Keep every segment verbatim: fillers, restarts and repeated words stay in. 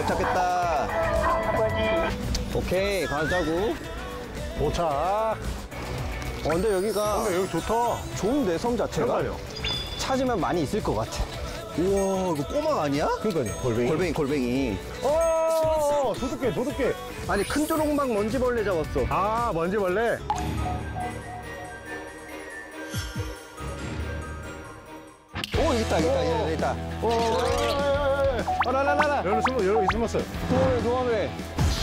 도착했다. 아버지. 오케이, 가자고. 도착. 어, 근데 여기가 근데 여기 좋다. 좋은데, 섬 자체가? 그러니까요. 찾으면 많이 있을 것 같아. 우와, 이거 꼬막 아니야? 그러니까요. 골뱅이. 골뱅이, 골뱅이. 어, 도둑개, 도둑개. 아니, 큰 조롱박 먼지벌레 잡았어. 아, 먼지벌레. 오, 여기 있다, 여기 있다, 여기 있다. 오, 아, 나, 나, 나, 나. 여기 숨어, 여기 숨었어요. 도망해, 도망해.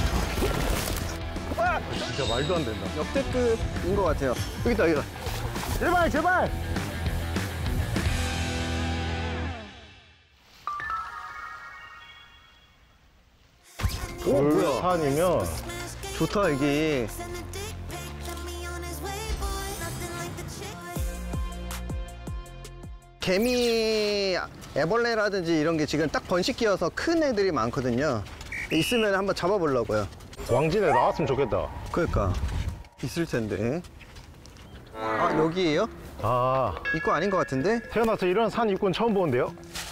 아! 진짜 말도 안 된다. 역대급인 것 같아요. 여기 있다, 여기 있다. 제발, 제발. 오, 뭐야. 산이면 좋다, 이게. 개미, 애벌레라든지 이런 게 지금 딱 번식기여서 큰 애들이 많거든요. 있으면 한번 잡아보려고요. 왕진에 나왔으면 좋겠다. 그러니까 있을 텐데. 아, 여기에요? 아, 이거 아닌 것 같은데? 태어나서 이런 산 입구는 처음 보는데요?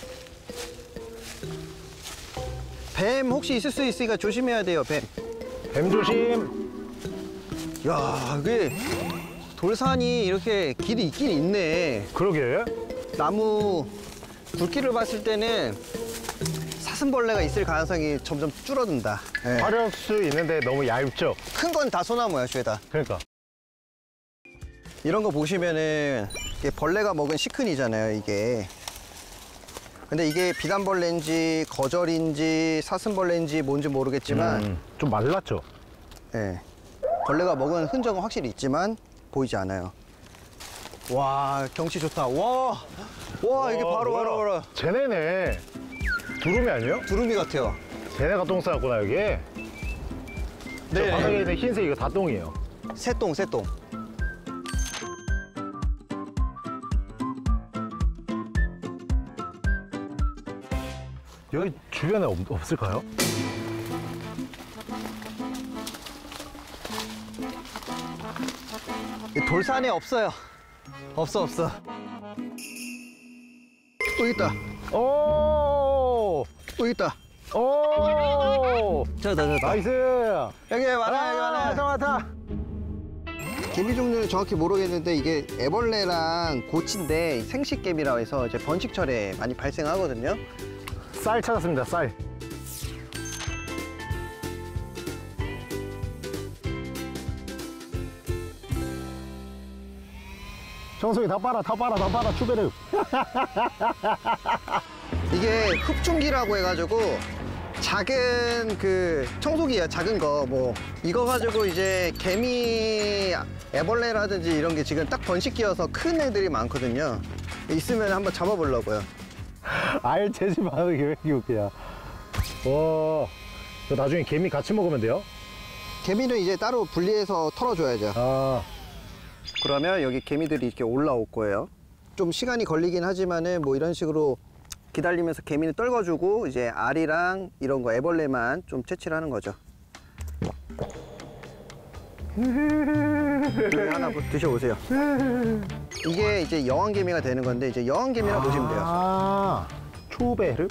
뱀 혹시 있을 수 있으니까 조심해야 돼요, 뱀. 뱀 조심. 야, 이게 돌산이 이렇게 길이 있긴 있네. 그러게. 나무 굵기를 봤을 때는 사슴벌레가 있을 가능성이 점점 줄어든다. 네. 화려할 수 있는데 너무 얇죠? 큰 건 다 소나무야, 죄다. 그러니까. 이런 거 보시면은 이게 벌레가 먹은 시큰이잖아요, 이게. 근데 이게 비단벌레인지 거절인지 사슴벌레인지 뭔지 모르겠지만 음, 좀 말랐죠? 예, 벌레가 먹은 흔적은 확실히 있지만 보이지 않아요. 와, 경치 좋다. 와, 와, 이게 바로 뭐야. 바로 바로 쟤네네. 두루미 아니에요? 두루미 같아요. 쟤네가 똥 싸놨구나, 여기. 네. 바닥에 있는 흰색 이거 다 똥이에요. 새똥, 새똥. 여기 주변에 없, 없을까요? 돌산에 없어요. 없어, 없어. 여기 있다. 오! 여기 있다. 오! 저다, 저다. 나이스! 여기 많아, 여기 많아. 많다, 많다. 개미 종류는 정확히 모르겠는데 이게 애벌레랑 고치인데 생식개미라고 해서 이제 번식철에 많이 발생하거든요. 쌀 찾았습니다, 쌀. 청소기 다 빨아, 다 빨아, 다 빨아, 추베르. 이게 흡중기라고 해가지고 작은 그 청소기야, 작은 거. 뭐 이거 가지고 이제 개미, 애벌레라든지 이런 게 지금 딱 번식기여서 큰 애들이 많거든요. 있으면 한번 잡아보려고요. 알 재지 마는 게 왜 이렇게 웃기냐. 와, 이거 나중에 개미 같이 먹으면 돼요? 개미는 이제 따로 분리해서 털어줘야죠. 아, 그러면 여기 개미들이 이렇게 올라올 거예요. 좀 시간이 걸리긴 하지만은 뭐 이런 식으로 기다리면서 개미는 떨궈주고 이제 알이랑 이런 거 애벌레만 좀 채취를 하는 거죠. 여기 하나 드셔보세요. 이게 이제 여왕개미가 되는 건데 이제 여왕개미라고 보시면 돼요. 아, 추베르?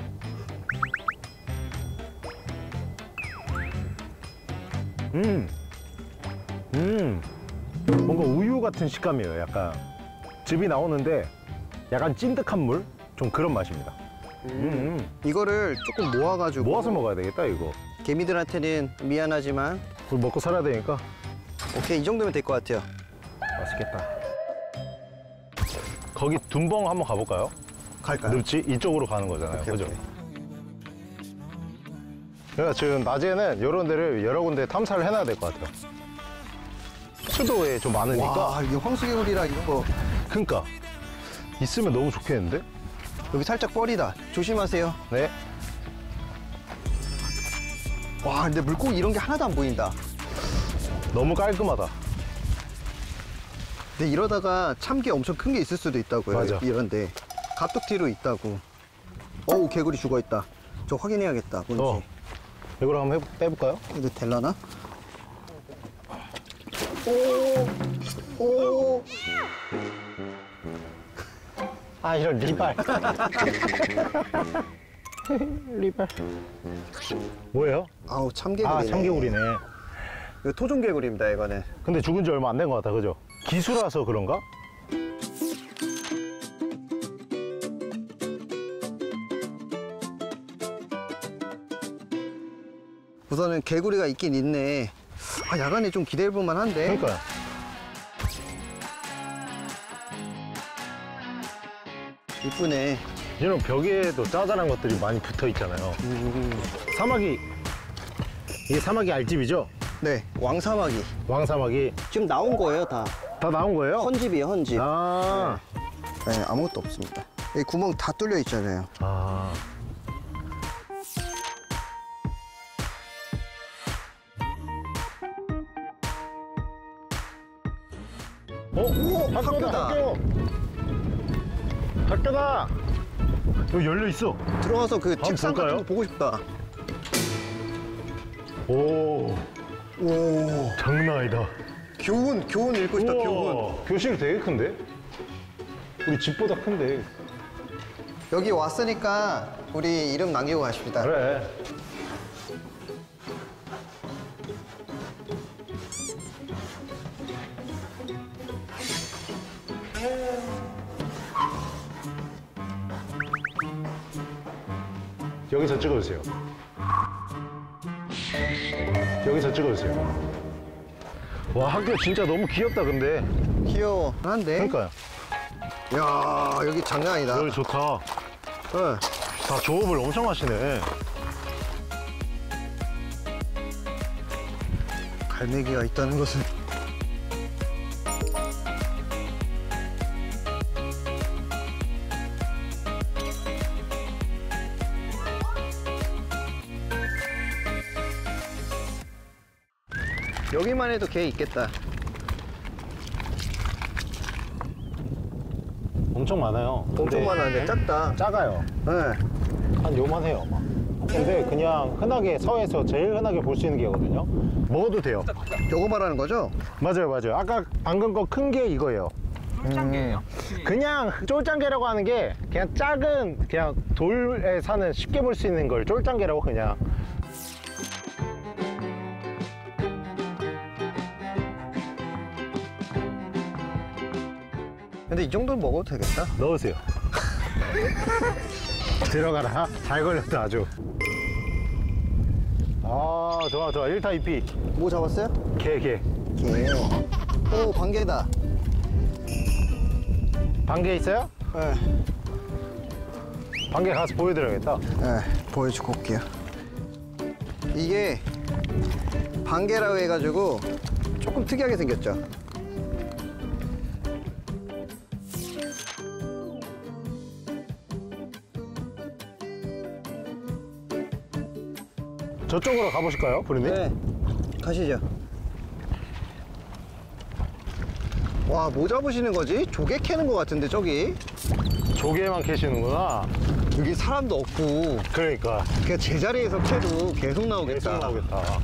음, 음, 뭔가 우유 같은 식감이에요. 약간 즙이 나오는데 약간 찐득한 물? 좀 그런 맛입니다. 음, 음. 이거를 조금 모아가지고 모아서 먹어야 되겠다, 이거. 개미들한테는 미안하지만 우리 먹고 살아야 되니까. 오케이, 이 정도면 될 것 같아요. 맛있겠다. 거기 둔벙 한번 가볼까요? 갈까요? 늪지? 이쪽으로 가는 거잖아요. 오케이, 그죠? 오케이. 그러니까 지금 낮에는 이런 데를 여러 군데 탐사를 해놔야 될 것 같아요. 수도에 좀 많으니까. 와, 이게 황수개구리라 이런 거. 그러니까 있으면 너무 좋겠는데? 여기 살짝 뻘이다. 조심하세요. 네. 와, 근데 물고기 이런 게 하나도 안 보인다. 너무 깔끔하다. 근데 이러다가 참개 엄청 큰 게 있을 수도 있다고요. 맞아. 이런데 가뚝뒤로 있다고. 어우, 개구리 죽어 있다. 저 확인해야겠다. 뭔지. 어. 이걸 한번 해보, 빼볼까요? 이거 될라나? 오, 오. 아, 이런 리발. 리발. 뭐예요? 아우 참개구리네. 아, 참개구리네. 이거 토종개구리입니다 이거는. 근데 죽은 지 얼마 안 된 것 같다, 그죠? 기수라서 그런가? 우선은 개구리가 있긴 있네. 아 야간에 좀 기대해볼만 한데. 그러니까요. 이쁘네. 이런 벽에도 짜잘한 것들이 많이 붙어 있잖아요. 음. 사마귀. 이게 사마귀 알집이죠? 네, 왕사마귀. 왕사마귀. 지금 나온 거예요 다. 다 나온 거예요? 헌집이에요 헌집. 아. 네, 아무것도 없습니다. 이 구멍 다 뚫려 있잖아요. 아. 어? 오, 학교다, 학교다. 학교. 학교다. 여기 열려 있어. 들어가서 그 한번 책상 볼까요? 같은 거 보고 싶다. 오. 오, 장난 아니다. 교훈, 교훈 읽고 싶다, 교훈. 우와, 교실 되게 큰데? 우리 집보다 큰데. 여기 왔으니까 우리 이름 남기고 가십시다. 그래. 여기서 찍어주세요. 여기서 찍어주세요. 와, 학교 진짜 너무 귀엽다, 근데. 귀여워. 한데. 그러니까요. 야 여기 장난 아니다. 여기 좋다. 네. 다 조업을 엄청 하시네. 갈매기가 있다는 것은. 여기만 해도 개 있겠다. 엄청 많아요. 엄청 근데 많았는데 작다. 작아요. 네. 한 요만해요, 아마. 근데 그냥 흔하게 서해에서 제일 흔하게 볼 수 있는 게거든요. 먹어도 돼요. 요거 말하는 거죠? 맞아요, 맞아요. 아까 방금 거 큰 게 이거예요. 쫄짱개예요. 그냥 쫄짱개라고 하는 게 그냥 작은 그냥 돌에 사는 쉽게 볼 수 있는 걸 쫄짱개라고 그냥. 근데 이 정도는 먹어도 되겠다. 넣으세요. 들어가라. 잘 걸렸다, 아주. 아, 좋아, 좋아. 일 타 이 피. 뭐 잡았어요? 개, 개. 개. 오, 반개다. 반개 있어요? 네. 반개 가서 보여드려야겠다. 네, 보여주고 올게요. 이게 반개라고 해가지고 조금 특이하게 생겼죠? 저쪽으로 가보실까요, 부르님? 네. 가시죠. 와, 뭐 잡으시는 거지? 조개 캐는 거 같은데, 저기? 조개만 캐시는구나. 여기 사람도 없고, 그러니까. 그냥 제자리에서 캐도 계속 나오겠다. 계속 나오겠다.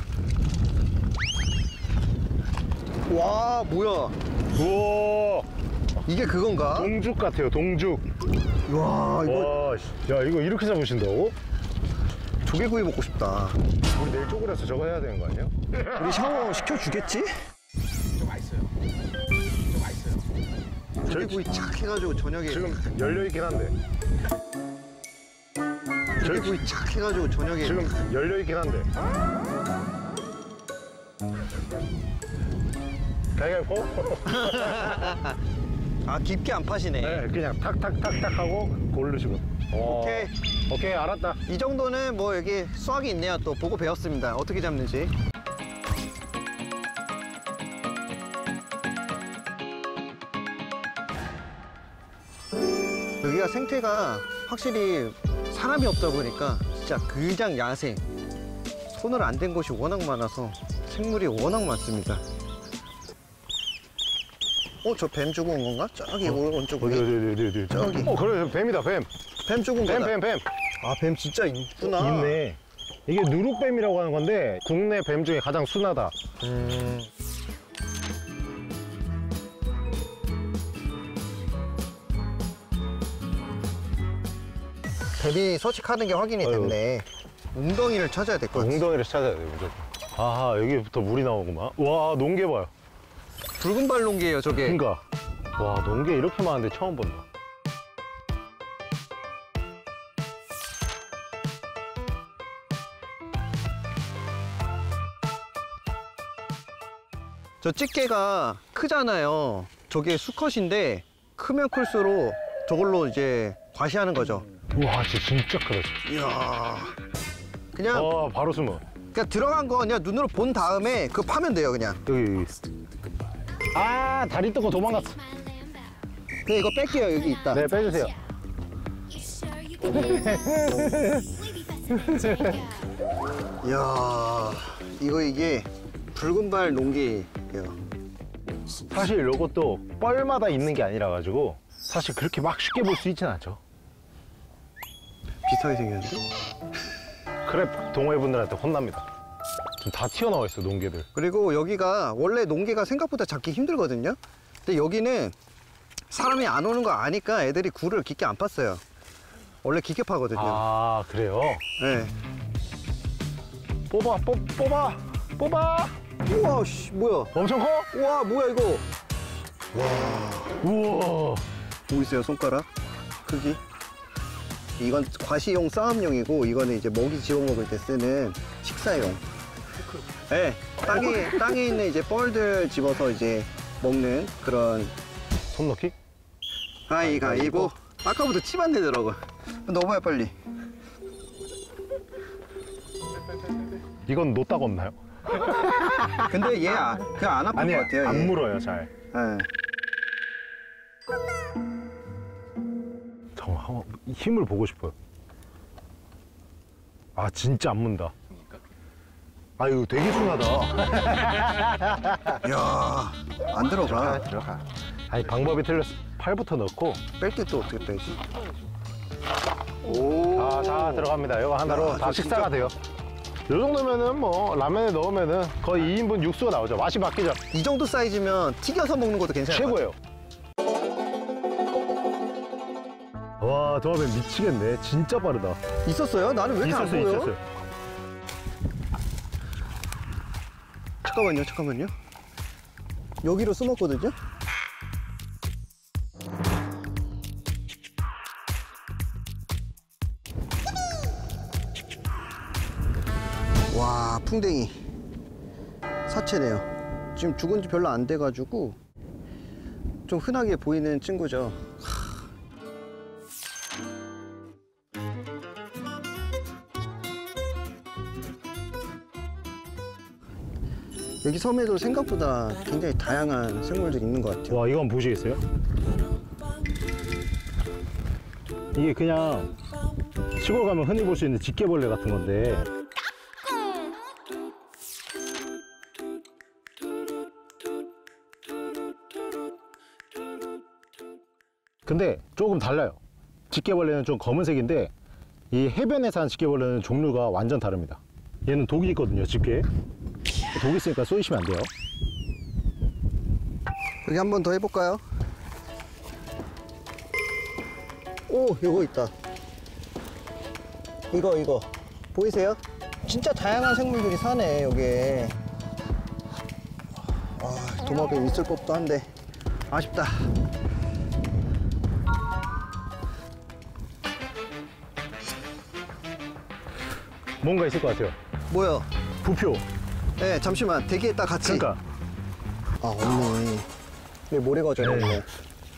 와, 뭐야. 우와, 이게 그건가? 동죽 같아요, 동죽. 와, 이거 와, 씨. 야, 이거 이렇게 잡으신다고? 조개구이 먹고 싶다. 우리 내일 쪼그려서 저거 해야 되는 거 아니에요? 우리 샤워 시켜주겠지? 저 맛있어요. 저 맛있어요. 조개구이 착 해가지고 저녁에. 지금 열려있긴 한데. 조개구이 착 해가지고 저녁에. 지금 열려있긴 한데. 가위바위보? 아, 깊게 안 파시네. 네, 그냥 탁탁탁탁 하고 고르시고. 오. 오케이. 오케이, 알았다. 이 정도는 뭐 여기 수학이 있네요. 또 보고 배웠습니다. 어떻게 잡는지. 여기가 생태가 확실히 사람이 없다 보니까 진짜 그냥 야생. 손을 안 댄 곳이 워낙 많아서 생물이 워낙 많습니다. 어, 저 뱀 죽은 건가? 저기 오른쪽 어디, 위에. 어디, 어디, 어디, 어디. 저기. 어, 그래, 뱀이다, 뱀. 뱀 죽은 뱀, 거다. 뱀, 뱀. 아, 뱀 진짜 있구나. 있네. 이게 누룩뱀이라고 하는 건데 국내 뱀 중에 가장 순하다. 음. 개미 서식하는 게 확인이 아유. 됐네. 웅덩이를 찾아야 될 것 같아. 웅덩이를 찾아야 돼요, 무조건. 아하, 여기부터 물이 나오구만. 와, 농개 봐요. 붉은 발롱기예요, 저게. 그러니까. 와, 농개 이렇게 많은데 처음 본다. 저 집게가 크잖아요. 저게 수컷인데 크면 클수록 저걸로 이제 과시하는 거죠. 우와, 진짜 크다. 이야. 그냥 와, 바로 숨어. 그냥 들어간 거 그냥 눈으로 본 다음에 그거 파면 돼요, 그냥. 여기, 여기. 아, 다리 뜨고 도망갔어. 그냥 이거 뺄게요, 여기 있다. 네, 빼주세요. 이야, 이거 이게 붉은 발 농기예요. 사실 요것도 뻘마다 있는 게 아니라 가지고 사실 그렇게 막 쉽게 볼 수 있진 않죠. 비슷하게 생겼는데? 크랩 동호회분들한테 혼납니다. 좀 다 튀어나와 있어, 농개들. 그리고 여기가 원래 농기가 생각보다 잡기 힘들거든요. 근데 여기는 사람이 안 오는 거 아니까 애들이 굴을 깊게 안 팠어요. 원래 깊게 파거든요. 아, 그래요? 네. 뽑아, 뽑, 뽑아, 뽑아! 우와, 씨, 뭐야? 엄청 커? 우와, 뭐야 이거? 우와. 보이세요, 손가락? 크기? 이건 과시용 싸움용이고 이거는 이제 먹이 집어먹을 때 쓰는 식사용. 네, 땅에 땅에 있는 이제 뻘들 집어서 이제 먹는 그런. 손 넣기? 가위가위보. 아까부터 침 안 내더라고. 넣어봐요 빨리. 이건 노딱 없나요? 근데 얘 아, 그냥 안 아플 아니, 것 같아요. 안 얘. 물어요, 잘. 네. 잠깐만, 한번 힘을 보고 싶어요. 아, 진짜 안 문다. 아유, 되게 순하다. 이야, 안 들어가. 들어가. 아니, 방법이 틀렸어. 팔부터 넣고. 뺄 때 또 어떻게 빼지? 오. 아, 자, 들어갑니다. 이거 하나로 야, 다 저 식사가 진짜- 돼요. 이 정도면은 뭐, 라면에 넣으면은 거의 이 인분 육수가 나오죠. 맛이 바뀌죠. 이 정도 사이즈면 튀겨서 먹는 것도 괜찮아요. 최고예요. 와, 도마뱀 미치겠네. 진짜 빠르다. 있었어요? 나는 왜 이렇게 안 있었어요, 보여? 있었어요. 잠깐만요, 잠깐만요. 여기로 숨었거든요? 와, 풍뎅이. 사체네요. 지금 죽은 지 별로 안 돼가지고 좀 흔하게 보이는 친구죠. 여기 섬에도 생각보다 굉장히 다양한 생물들이 있는 것 같아요. 와, 이거 한번 보시겠어요? 이게 그냥 시골 가면 흔히 볼 수 있는 집게벌레 같은 건데 근데 조금 달라요. 집게벌레는 좀 검은색인데 이 해변에 사는 집게벌레는 종류가 완전 다릅니다. 얘는 독이 있거든요, 집게에. 독이 있으니까 쏘이시면 안 돼요. 여기 한 번 더 해볼까요? 오, 이거 있다. 이거 이거 보이세요? 진짜 다양한 생물들이 사네 여기에. 아, 도마뱀 있을 법도 한데 아쉽다. 뭔가 있을 것 같아요. 뭐야? 부표. 네, 잠시만 대기했다 같이. 그러니까 아, 없네. 왜 모래가 져있네 네.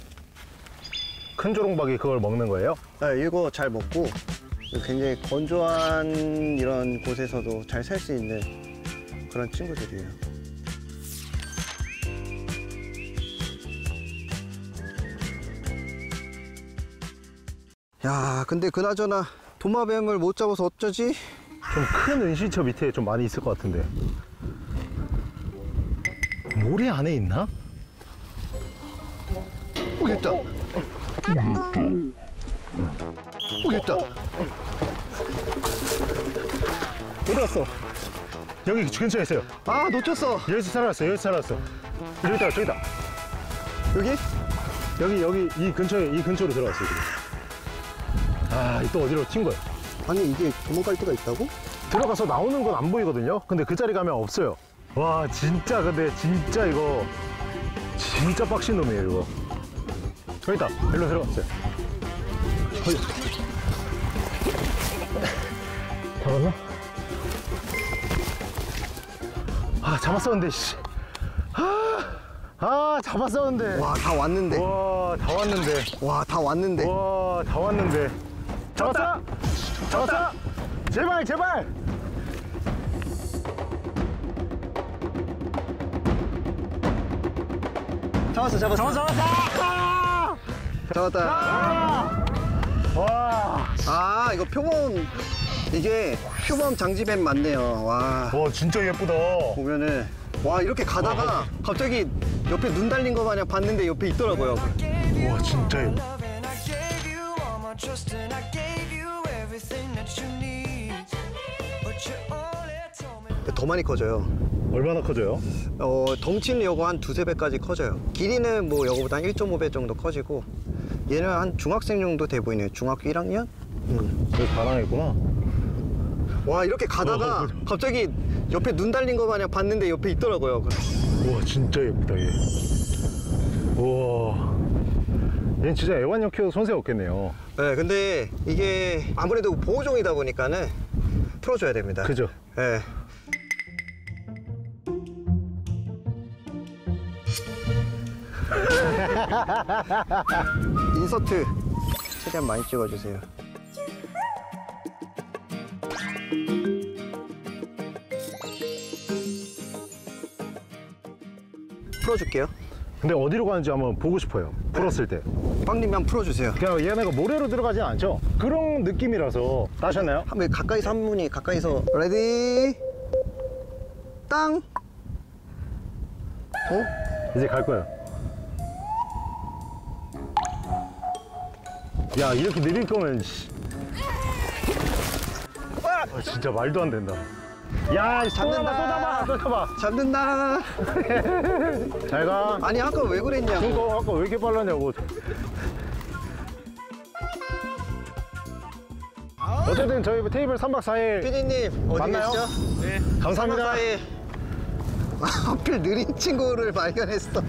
큰 조롱박이 그걸 먹는 거예요? 네, 이거 잘 먹고 굉장히 건조한 이런 곳에서도 잘 살 수 있는 그런 친구들이에요. 야, 근데 그나저나 도마뱀을 못 잡아서 어쩌지? 좀 큰 은신처 밑에 좀 많이 있을 것 같은데. 모래 안에 있나? 오, 있다. 오, 있다. 어디 갔어? 여기 근처에 있어요. 아, 놓쳤어. 여기서 살아났어. 여기서 살아났어. 저기 있다, 저기 있다. 여기? 여기 여기 이 근처에 이 근처로 들어갔어요 지금. 아, 또 어디로 튄 거야? 아니 이게 도망갈 데가 있다고? 들어가서 나오는 건 안 보이거든요. 근데 그 자리 가면 없어요. 와, 진짜 근데 진짜 이거 진짜 빡신 놈이에요, 이거. 저기 있다. 일로 들어갔어요. 어이. 잡았나? 아, 잡았었는데, 씨. 아, 아 잡았었는데. 와 다 왔는데. 와, 다 왔는데. 와 다 왔는데. 와, 다 왔는데. 잡았어? 잡았어? 제발, 제발! 잡았어 잡았어. 잡았어, 잡았어! 잡았다. 아! 와, 아 이거 표범 이게 표범 장지뱀 맞네요. 와 와, 진짜 예쁘다. 보면은 와 이렇게 가다가 갑자기 옆에 눈 달린 거 마냥 봤는데 옆에 있더라고요. 와, 진짜 예쁘다. 더 많이 커져요. 얼마나 커져요? 어, 덩치는 요거 한 두세 배까지 커져요. 길이는 뭐 요거보다 한 일 점 오 배 정도 커지고 얘는 한 중학생 정도 돼 보이네요. 중학교 일 학년? 음. 여기 바람이구나. 와 이렇게 가다가 어, 갑자기 옆에 눈 달린 거 마냥 봤는데 옆에 있더라고요. 와, 진짜 예쁘다, 얘. 우와. 얘는 진짜 애완용 키워도 손색 없겠네요. 네, 근데 이게 아무래도 보호종이다 보니까는 풀어줘야 됩니다. 그죠? 네. 인서트 최대한 많이 찍어주세요. 풀어줄게요. 근데 어디로 가는지 한번 보고 싶어요. 풀었을 때. 빵님이 한번 풀어주세요. 그냥 얘네가 모래로 들어가진 않죠? 그런 느낌이라서. 따셨나요? 한번 가까이서 한 분이 가까이서 레디 땅. 어? 이제 갈 거예요. 야, 이렇게 느릴 거면, 씨. 아, 진짜 말도 안 된다. 야, 잡는다. 또 잡아, 또 잡아. 잡는다. 잘 가. 아니 아까 왜 그랬냐고. 그러니까 아까 왜 이렇게 빨랐냐고. 어쨌든 저희 테이블 삼 박 사 일 피디님 어디 맞나요? 계시죠? 네. 감사합니다. 사이 하필 느린 친구를 발견했어.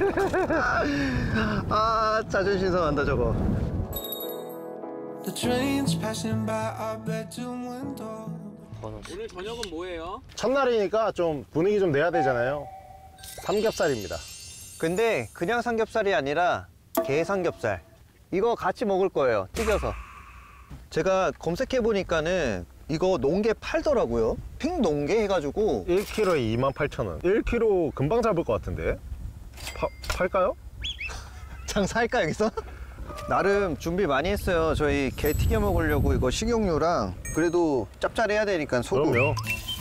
아 자존심 상한다 저거. The trains passing by our bedroom window. 오늘 저녁은 뭐예요? 첫날이니까 좀 분위기 좀 내야 되잖아요. 삼겹살입니다. 근데 그냥 삼겹살이 아니라 게 삼겹살. 이거 같이 먹을 거예요. 튀겨서. 제가 검색해 보니까는 이거 농게 팔더라고요. 핑 농게 해가지고 일 킬로에 이만 팔천 원. 일 킬로 금방 잡을 것 같은데. 파, 팔까요? 장사할까 여기서? 나름 준비 많이 했어요. 저희 게 튀겨 먹으려고 이거 식용유랑 그래도 짭짤해야 되니까 소금. 그럼요.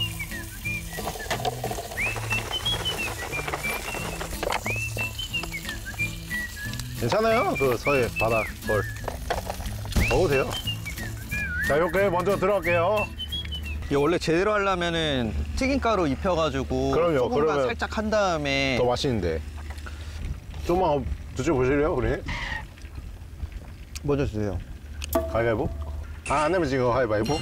괜찮아요. 그 서해 바다 걸 먹어도 돼요. 자, 이렇게 먼저 들어갈게요. 이거 원래 제대로 하려면은 튀김가루 입혀가지고 그럼요, 소금간 그러면 살짝 한 다음에 더 맛있는데. 좀만 드셔보실래요, 우리? 먼저 주세요. 가위바위보? 아, 안 내면 지금 가위바위보?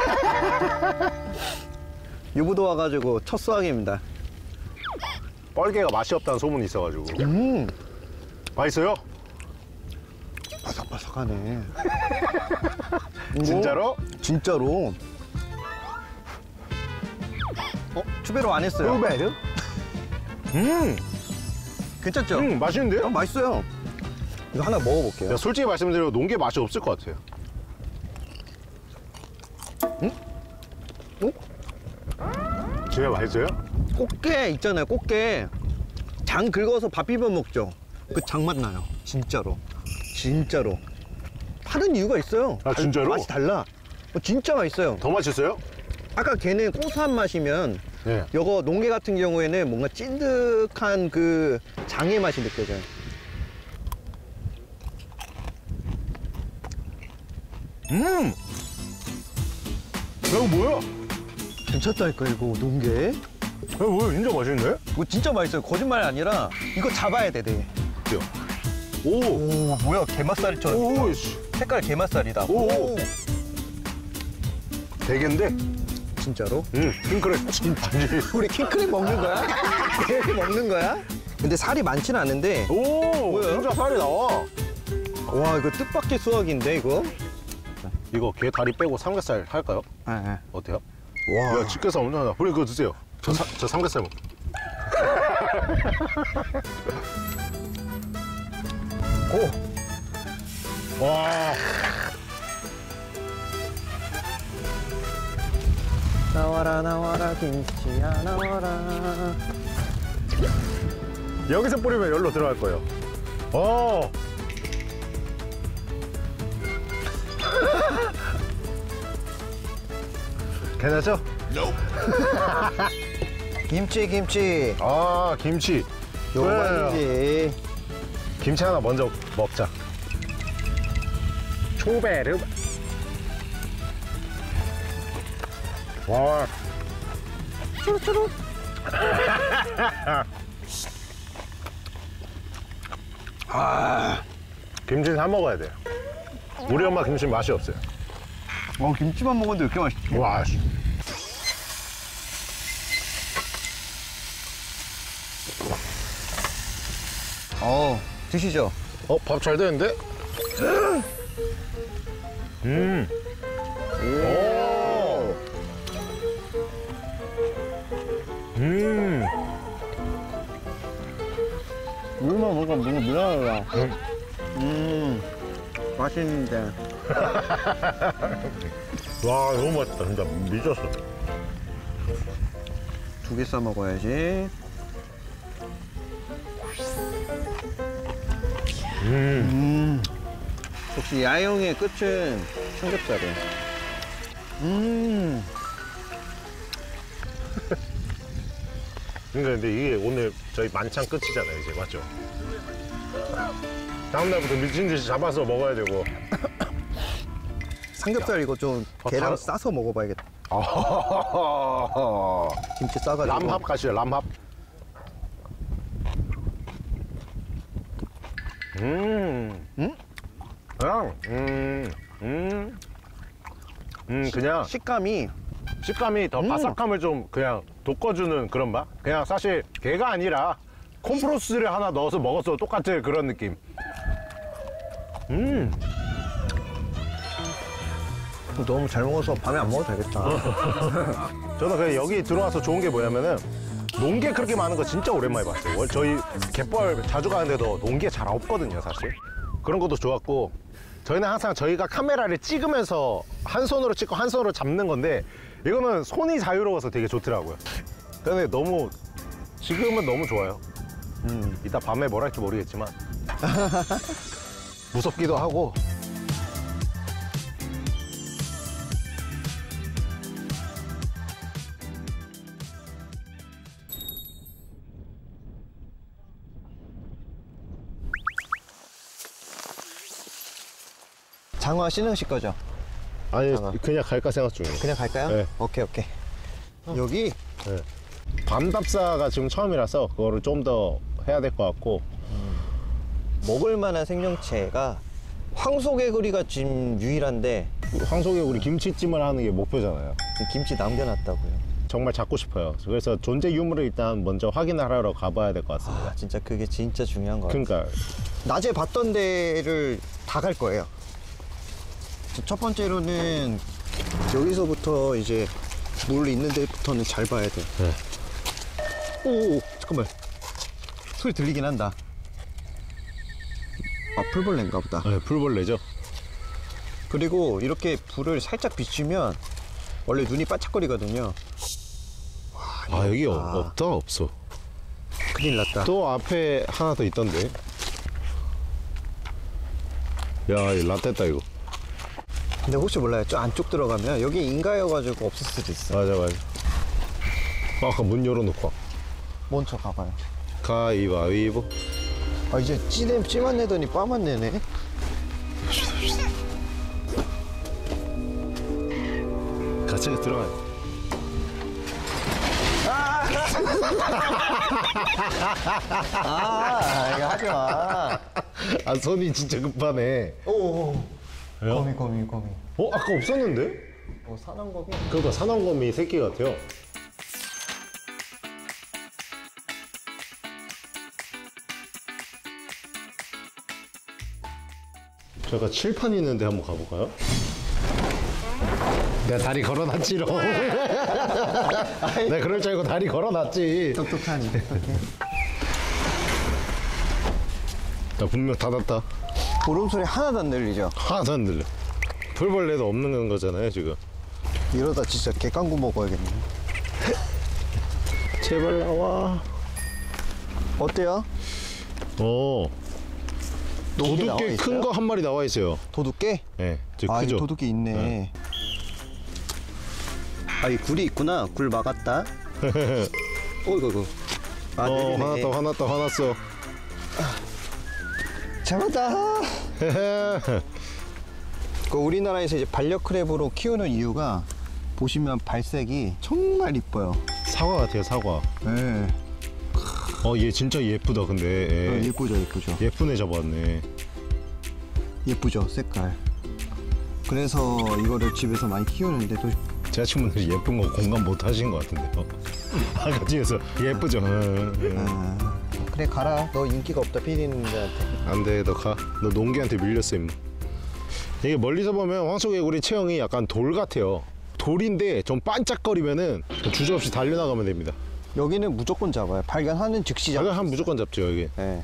유부도 와가지고 첫 수확입니다. 뻘개가 맛이 없다는 소문이 있어가지고. 음 맛있어요? 바삭바삭하네. 진짜로? 진짜로. 어? 추배로 안 했어요. 후베르? 음, 괜찮죠? 음, 맛있는데요? 어, 맛있어요. 이거 하나 먹어볼게요. 야, 솔직히 말씀드리면 농게 맛이 없을 것 같아요. 응? 진짜 맛있어요? 꽃게 있잖아요, 꽃게. 장 긁어서 밥 비벼 먹죠. 그 장맛 나요, 진짜로. 진짜로. 파는 이유가 있어요. 아, 진짜로? 맛이 달라. 어, 진짜 맛있어요. 더 맛있어요? 아까 걔는 고소한 맛이면 네. 요거 농게 같은 경우에는 뭔가 찐득한 그 장의 맛이 느껴져요. 음! 이거 뭐야? 괜찮다니까 이거 농게. 이거 뭐야? 진짜 맛있는데? 이거 진짜 맛있어요. 거짓말이 아니라 이거 잡아야 돼, 네. 오! 오 뭐야 개맛살처럼. 오, 씨. 색깔 게맛살이다. 오. 대게인데? 진짜로? 응, 킹크랩 진짜지. 우리 킹크랩 먹는 거야? 게 먹는 거야? 근데 살이 많진 않은데. 오, 뭐야? 진짜 살이 나와. 와, 이거 뜻밖의 수확인데, 이거? 이거 게 다리 빼고 삼겹살 할까요? 네. 어때요? 와. 야, 집게살 엄청 하나. 우리 그거 드세요. 저, 사, 저 삼겹살 먹. 오. 와. 나와라, 나와라, 김치야, 나와라. 여기서 뿌리면 열로 들어갈 거예요. 어. 괜찮죠? 김치, 김치. 아, 김치. 요만이지. 김치 하나 먼저 먹자. 초베르. 와. 쭈루쭈루. 아. 김치는 사 먹어야 돼요. 우리 엄마 김치 맛이 없어요. 어, 김치만 먹었는데 왜 이렇게 맛있지? 와. 씨. 어, 드시죠. 어, 밥 잘 되는데? 음. 오. 음. 물만 먹으면 뭔가 미안하다. 음. 음, 맛있는데. 와, 너무 맛있다. 진짜 미쳤어. 두 개 싸 먹어야지. 음. 음. 역시 야영의 끝은 삼겹살이야. 음. 그러니까 근데 이게 오늘 저희 만찬 끝이잖아요, 이제. 맞죠? 다음날부터 미친 듯이 잡아서 먹어야 되고. 삼겹살 이거 좀 어, 계란 다른- 싸서 먹어봐야겠다. 아, 김치 싸가지고. 람합 가시죠, 람합. 음. 음? 그냥, 음, 음. 음, 그냥 식감이 식감이 더 음. 바삭함을 좀 그냥 돋궈주는 그런 맛? 그냥 사실 게가 아니라 콤프로스를 하나 넣어서 먹어서 똑같은 그런 느낌. 음. 너무 잘 먹어서 밤에 안 먹어도 되겠다. 저는 그냥 여기 들어와서 좋은 게 뭐냐면은 농개 그렇게 많은 거 진짜 오랜만에 봤어요. 월- 저희 갯벌 자주 가는데도 농개 잘 없거든요, 사실. 그런 것도 좋았고, 저희는 항상 저희가 카메라를 찍으면서 한 손으로 찍고 한 손으로 잡는 건데, 이거는 손이 자유로워서 되게 좋더라고요. 근데 너무, 지금은 너무 좋아요. 음. 이따 밤에 뭘 할지 모르겠지만. 무섭기도 하고. 장어 신흥식 거죠? 아니, 잠깐. 그냥 갈까 생각 중이에요. 그냥 갈까요? 네. 오케이, 오케이. 여기 네. 밤답사가 지금 처음이라서 그거를 좀 더 해야 될 것 같고. 먹을 만한 생명체가 황소개구리가 지금 유일한데 황소개 우리 김치찜을 하는 게 목표잖아요. 지금 김치 남겨놨다고요. 정말 잡고 싶어요. 그래서 존재 유무를 일단 먼저 확인하러 가봐야 될 것 같습니다. 아, 진짜 그게 진짜 중요한 거 같아요. 그러니까 낮에 봤던 데를 다 갈 거예요. 첫 번째로는 여기서부터 이제 물 있는 데부터는 잘 봐야 돼. 네. 오, 잠깐만. 소리 들리긴 한다. 아, 풀벌레인가 보다. 네, 풀벌레죠. 그리고 이렇게 불을 살짝 비추면 원래 눈이 반짝거리거든요. 아, 여기 아. 없, 없다 없어. 큰일 났다. 또 앞에 하나 더 있던데. 야, 이 라떼다 이거. 근데 혹시 몰라요. 저 안쪽 들어가면 여기 인가여가지고 없을 수도 있어. 맞아 맞아. 아까 문 열어놓고. 먼저 가봐요. 가위바위보. 아, 이제 찌냄 찌만 내더니 빠만 내네. 같이 들어가요. 아, 이거 하지 마. 아, 손이 진짜 급하네. 오, 왜요? 거미 거미 거미. 어 아까 없었는데? 어 사냥거미. 그러니까 사나운거미 새끼 같아요. 제가 칠판 있는데 한번 가볼까요? 내가 다리 걸어놨지롱. 내가 그럴 줄 알고 다리 걸어놨지. 똑똑하니 똑똑해. 나 분명 닫았다. 보름 소리 하나도 안 들리죠? 하나도 안 들려. 풀벌레도 없는 거잖아요 지금. 이러다 진짜 개깡구 먹어야겠네. 제발 나와. 어때요? 어. 도둑이 나와 도둑개 있어요? 큰 거 한 마리 나와 있어요. 도둑개? 예, 저 아, 크죠? 이 도둑이 있네. 네. 아, 이 굴이 있구나. 굴 막았다. 어, 이거, 이거. 아, 어, 내리네. 화났다, 화났다, 화났어. 잡았다. 그 우리나라에서 이제 반려 크랩으로 키우는 이유가 보시면 발색이 정말 이뻐요. 사과 같아요, 사과. 네. 어, 얘 진짜 예쁘다, 근데. 어, 예. 예쁘죠, 예쁘죠. 예쁜 애 잡았네. 예쁘죠, 색깔. 그래서 이거를 집에서 많이 키우는데 또 제작진분들이 예쁜 거 공감 못 하신 것 같은데요. 아까 뒤에서 예쁘죠? 어, 어. 아, 그래 가라. 너 인기가 없다 피디님들한테. 안 돼, 너 가. 너 농기한테 밀렸어, 임마. 이게 멀리서 보면 황소개구리 체형이 약간 돌 같아요. 돌인데 좀 반짝거리면은 주저없이 달려나가면 됩니다. 여기는 무조건 잡아요. 발견하는 즉시 잡아요. 제가 한 무조건 잡죠, 여기. 네.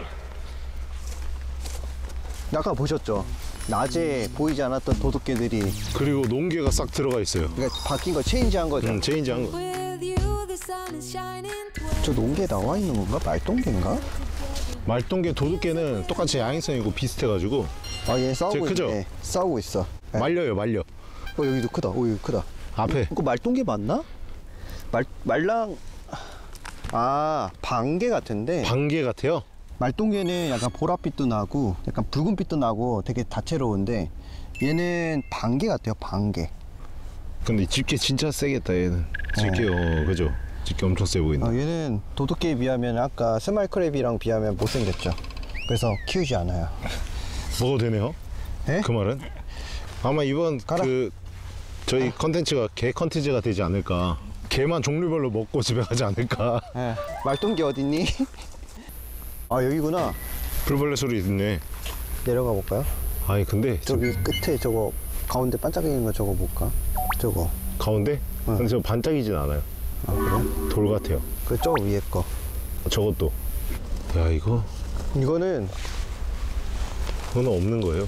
아까 보셨죠? 낮에 보이지 않았던 도둑개들이 그리고 농개가 싹 들어가 있어요. 그러니까 바뀐 거 체인지한 거죠. 음, 체인지 한 거. With you, the sun is shining through. 저 농개 나와 있는 건가? 말똥개인가? 말똥개, 도둑개는 똑같이 야행성이고 비슷해가지고 아, 얘 싸우고 쟤 크죠? 있네. 싸우고 있어. 네. 말려요, 말려. 어, 여기도 크다. 오, 여기 크다. 앞에. 이거 말똥개 맞나? 말 말랑 아, 방개 같은데. 방개 같아요. 말똥개는 약간 보랏빛도 나고 약간 붉은빛도 나고 되게 다채로운데 얘는 방개 같아요. 방개. 근데 집게 진짜 세겠다, 얘는. 집게, 어, 그죠? 집게 엄청 세 보인다. 어, 얘는 도둑개에 비하면 아까 스마일 크랩이랑 비하면 못생겼죠. 그래서 키우지 않아요. 먹어도 되네요? 네? 그 말은? 아마 이번 가라. 그 저희 컨텐츠가 개 컨텐츠가 되지 않을까. 개만 종류별로 먹고 집에 가지 않을까. 네. 말똥개 어딨니? 아, 여기구나. 불벌레 소리 듣네. 내려가 볼까요? 아니 근데 저기 끝에 저거 가운데 반짝이는 거 저거 볼까? 저거. 가운데? 응. 근데 저 반짝이진 않아요. 아, 그래? 돌 같아요. 그 저 위에 거. 저것도. 야, 이거 이거는 그건 없는 거예요.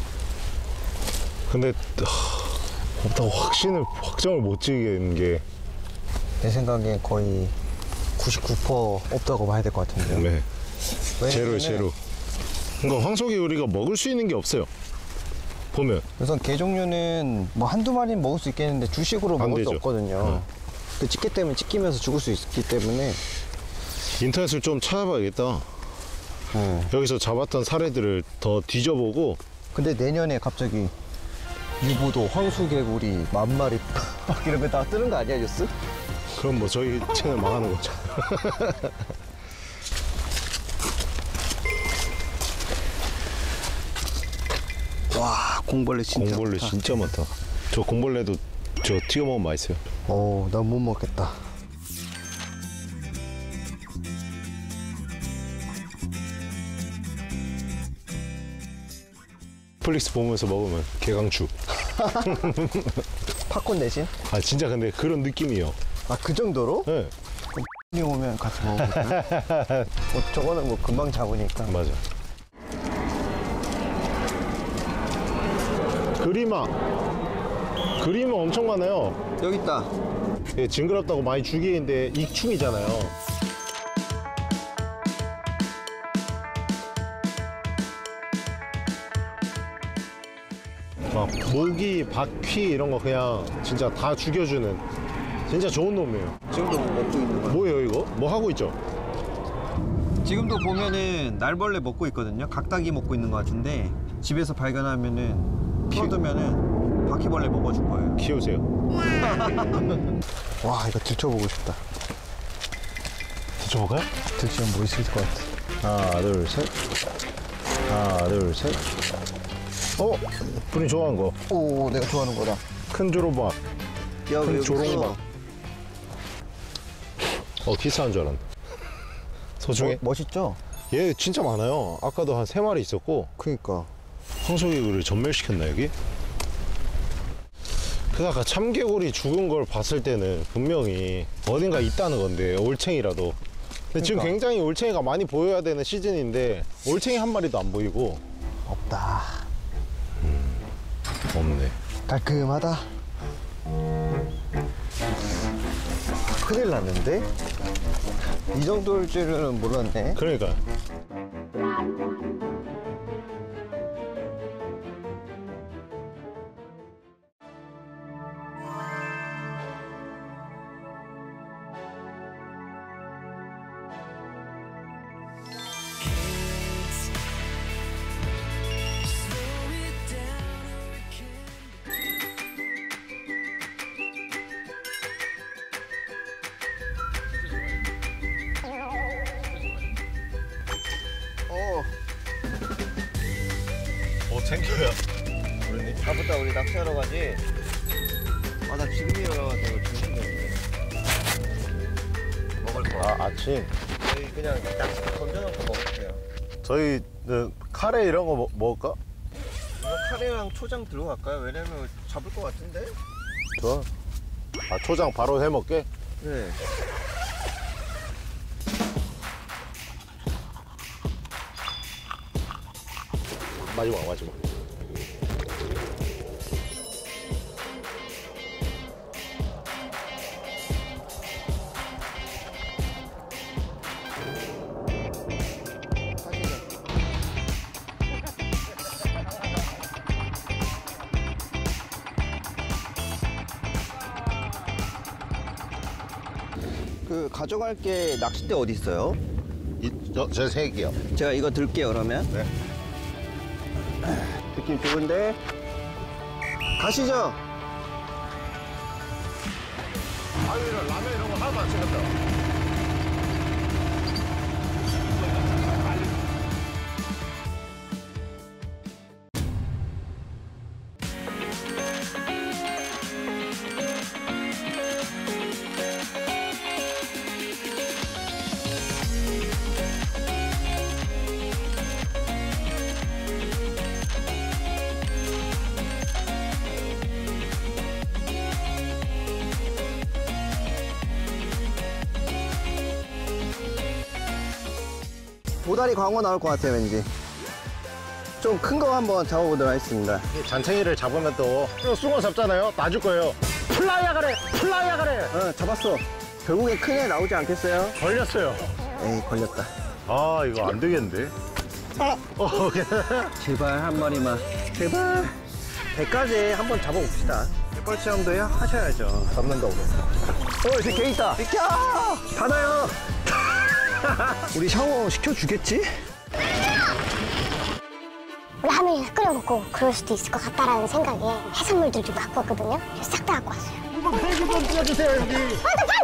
근데 하, 없다고 확신을 확정을 못 지겠는 게 내 생각에 거의 구십구 퍼센트 없다고 봐야 될 것 같은데요. 네. 제로 왜냐면은 제로. 그러니까 황소개 우리가 먹을 수 있는 게 없어요. 보면 우선 개 종류는 뭐 한두 마리는 먹을 수 있겠는데 주식으로 안 먹을 수 되죠. 없거든요. 어. 그 찢기 때문에 찢기면서 죽을 수 있기 때문에 인터넷을 좀 찾아봐야겠다. 네. 여기서 잡았던 사례들을 더 뒤져보고. 근데 내년에 갑자기 유부도, 황수개구리, 만마리 막 이런 거 다 뜨는 거 아니야 뉴스? 그럼 뭐 저희 채널 망하는 거죠. 와, 공벌레 진짜 공벌레 많다. 진짜 많다. 저 공벌레도 저 튀겨 먹으면 맛있어요. 오, 난 못 먹겠다. 넷플릭스 보면서 먹으면 개강추. 팝콘 대신? 아 진짜 근데 그런 느낌이에요. 아, 그 정도로? 네, 이 오면 같이 먹어볼까요? 뭐 저거는 뭐 금방 잡으니까. 맞아. 그리마. 그리마 엄청 많아요. 여기 있다. 예, 징그럽다고 많이 죽이는데 익충이잖아요. 막 모기, 바퀴 이런 거 그냥 진짜 다 죽여주는 진짜 좋은 놈이에요. 지금도 뭐 먹고 있는 거야. 뭐예요 이거? 뭐 하고 있죠? 지금도 보면은 날벌레 먹고 있거든요. 각닭이 먹고 있는 것 같은데 집에서 발견하면은 키워두면은 바퀴벌레 먹어줄 거예요. 키우세요. 와, 이거 들춰보고 싶다. 드셔볼까요? 들치면 뭐 있을 것 같아. 하나 둘 셋. 하나 둘 셋. 어? 분이 좋아하는 거. 오, 내가 좋아하는 거다. 큰 조로박. 야, 왜 큰 여기 조롱박. 있어? 어, 키스한 줄 알았네. 소중해? 뭐, 멋있죠? 얘 진짜 많아요. 아까도 한 세 마리 있었고. 그니까. 황소개구리를 전멸시켰나, 여기? 그 아까 참개구리 죽은 걸 봤을 때는 분명히 어딘가 있다는 건데, 올챙이라도. 근데 지금 그러니까. 굉장히 올챙이가 많이 보여야 되는 시즌인데, 올챙이 한 마리도 안 보이고. 없다. 없네. 깔끔하다. 큰일 났는데? 이 정도일 줄은 몰랐네. 그러니까. 어, 어, 챙겨야. 그러니? 나보다 우리 낚시하러 가지. 아, 나 지금 일어나가지고 정신이 없네. 먹을 거. 아, 아침. 저희 그냥 낚시 던져놓고 먹을게요. 저희 그 카레 이런 거 먹, 먹을까? 이거 카레랑 초장 들고 갈까요? 왜냐면 잡을 것 같은데? 좋아. 아, 초장 바로 해 먹게? 네. 마지막, 마지막. 그 가져갈 게 낚싯대 어디 있어요? 이, 저, 저 세 개요. 제가 이거 들게요 그러면. 네. 느낌 좋은데? 가시죠. 아유, 이런 라면 이런 거 하나도 안 챙겼다. 보다리 광어 나올 것 같아요 왠지. 좀 큰 거 한번 잡아보도록 하겠습니다. 잔챙이를 잡으면 또 숭어 잡잖아요. 놔줄 거예요. 플라이야 가래! 플라이야 가래! 어 잡았어. 결국에 큰 애 나오지 않겠어요? 걸렸어요. 에이 걸렸다. 아, 이거 안 되겠는데? 어, 제발 한 마리만. 제발. 배까지 한번 잡아봅시다. 갯벌 체험도 해- 하셔야죠. 잡는다, 오늘. 어 이제 개 있다. 비켜! 받아요. 우리 샤워 시켜주겠지? 라면을 끓여 먹고 그럴 수도 있을 것 같다라는 생각에 해산물들 좀 갖고 왔거든요. 싹 다 갖고 왔어요. 이거 폐기 좀 띄워주세요, 여기. 아, 나